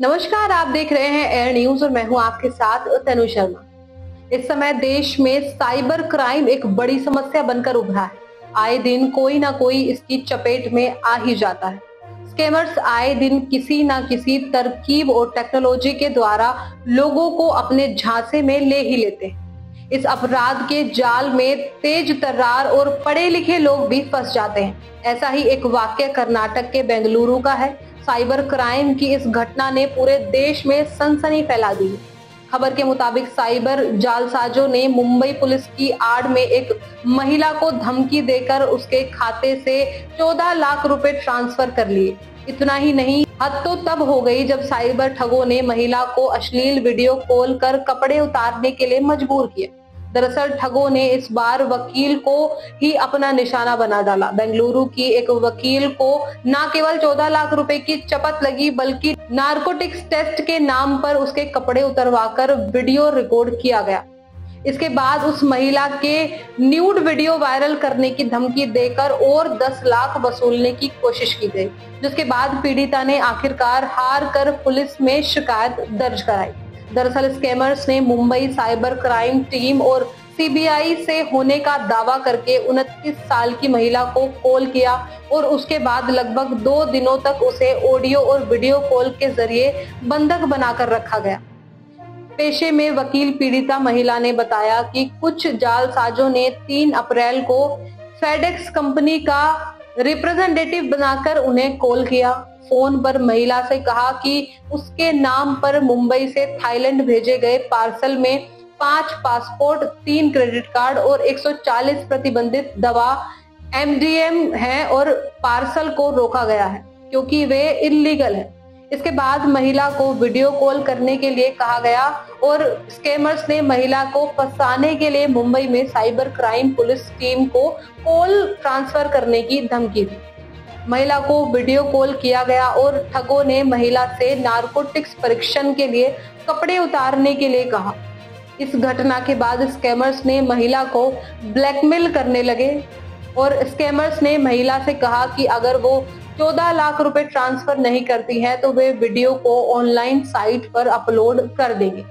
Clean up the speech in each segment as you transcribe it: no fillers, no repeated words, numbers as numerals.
नमस्कार, आप देख रहे हैं एयर न्यूज और मैं हूं आपके साथ तनु शर्मा। इस समय देश में साइबर क्राइम एक बड़ी समस्या बनकर उभरा है। आए दिन कोई ना कोई इसकी चपेट में आ ही जाता है। स्कैमर्स आए दिन किसी ना किसी तरकीब और टेक्नोलॉजी के द्वारा लोगों को अपने झांसे में ले ही लेते हैं। इस अपराध के जाल में तेज तर्रार और पढ़े लिखे लोग भी फंस जाते हैं। ऐसा ही एक वाक्य कर्नाटक के बेंगलुरु का है। साइबर क्राइम की इस घटना ने पूरे देश में सनसनी फैला दी। खबर के मुताबिक साइबर जालसाजों ने मुंबई पुलिस की आड़ में एक महिला को धमकी देकर उसके खाते से 14 लाख रुपए ट्रांसफर कर लिए। इतना ही नहीं, हद तो तब हो गई जब साइबर ठगों ने महिला को अश्लील वीडियो कॉल कर कपड़े उतारने के लिए मजबूर किया। दरअसल ठगों ने इस बार वकील को ही अपना निशाना बना डाला। बेंगलुरु की एक वकील को न केवल 14 लाख रुपए की चपत लगी, बल्कि नारकोटिक्स टेस्ट के नाम पर उसके कपड़े उतरवाकर वीडियो रिकॉर्ड किया गया। इसके बाद उस महिला के न्यूड वीडियो वायरल करने की धमकी देकर और 10 लाख वसूलने की कोशिश की गई, जिसके बाद पीड़िता ने आखिरकार हार कर पुलिस में शिकायत दर्ज कराई। दरअसल स्कैमर्स ने मुंबई साइबर क्राइम टीम और सीबीआई से होने का दावा करके 29 साल की महिला को कॉल किया और उसके बाद लगभग 2 दिनों तक उसे ऑडियो और वीडियो कॉल के जरिए बंधक बनाकर रखा गया। पेशे में वकील पीड़िता महिला ने बताया कि कुछ जालसाजों ने 3 अप्रैल को फेडेक्स कंपनी का रिप्रेजेंटेटिव बनाकर उन्हें कॉल किया। फोन पर महिला से कहा कि उसके नाम पर मुंबई से थाईलैंड भेजे गए पार्सल में 5 पासपोर्ट, 3 क्रेडिट कार्ड और 140 प्रतिबंधित दवा MDM है और पार्सल को रोका गया है क्योंकि वे इल्लीगल है। इसके बाद महिला को वीडियो कॉल करने के लिए कहा गया और स्कैमर्स ने महिला को फंसाने के लिए मुंबई में साइबर क्राइम पुलिस टीम को कॉल ट्रांसफर करने की धमकी दी। महिला को वीडियो कॉल किया गया और ठगों ने महिला से नारकोटिक्स परीक्षण के लिए कपड़े उतारने के लिए कहा। इस घटना के बाद स्कैमर्स ने महिला को ब्लैकमेल करने लगे और स्कैमर्स ने महिला से कहा कि अगर वो 14 लाख रुपए ट्रांसफर नहीं करती है तो वे वीडियो को ऑनलाइन साइट पर अपलोड कर देंगे।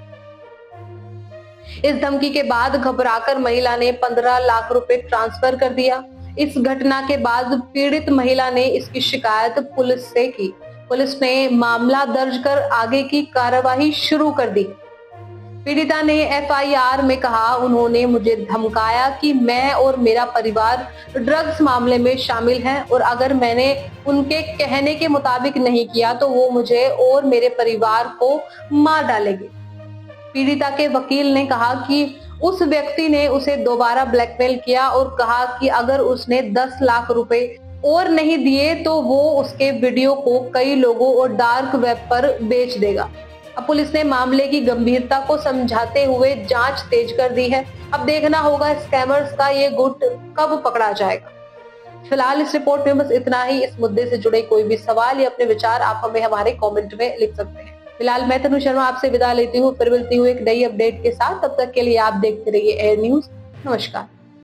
इस धमकी के बाद घबराकर महिला ने 15 लाख रुपए ट्रांसफर कर दिया। इस घटना के बाद पीड़ित महिला ने इसकी शिकायत पुलिस से की। पुलिस ने मामला दर्ज कर आगे की कार्रवाई शुरू कर दी। पीड़िता ने FIR में कहा, उन्होंने मुझे धमकाया कि मैं और मेरा परिवार ड्रग्स मामले में शामिल हैं और अगर मैंने उनके कहने के मुताबिक नहीं किया तो वो मुझे और मेरे परिवार को मार डालेंगे। पीड़िता के वकील ने कहा कि उस व्यक्ति ने उसे दोबारा ब्लैकमेल किया और कहा कि अगर उसने 10 लाख रुपए और नहीं दिए तो वो उसके वीडियो को कई लोगों और डार्क वेब पर बेच देगा। अब पुलिस ने मामले की गंभीरता को समझाते हुए जांच तेज कर दी है। अब देखना होगा स्कैमर्स का ये गुट कब पकड़ा जाएगा। फिलहाल इस रिपोर्ट में बस इतना ही। इस मुद्दे से जुड़े कोई भी सवाल या अपने विचार आप हमें हमारे कमेंट में लिख सकते हैं। फिलहाल मैं तनु शर्मा आपसे विदा लेती हूँ, फिर मिलती हूँ एक नई अपडेट के साथ। तब तक के लिए आप देखते रहिए एयर न्यूज। नमस्कार।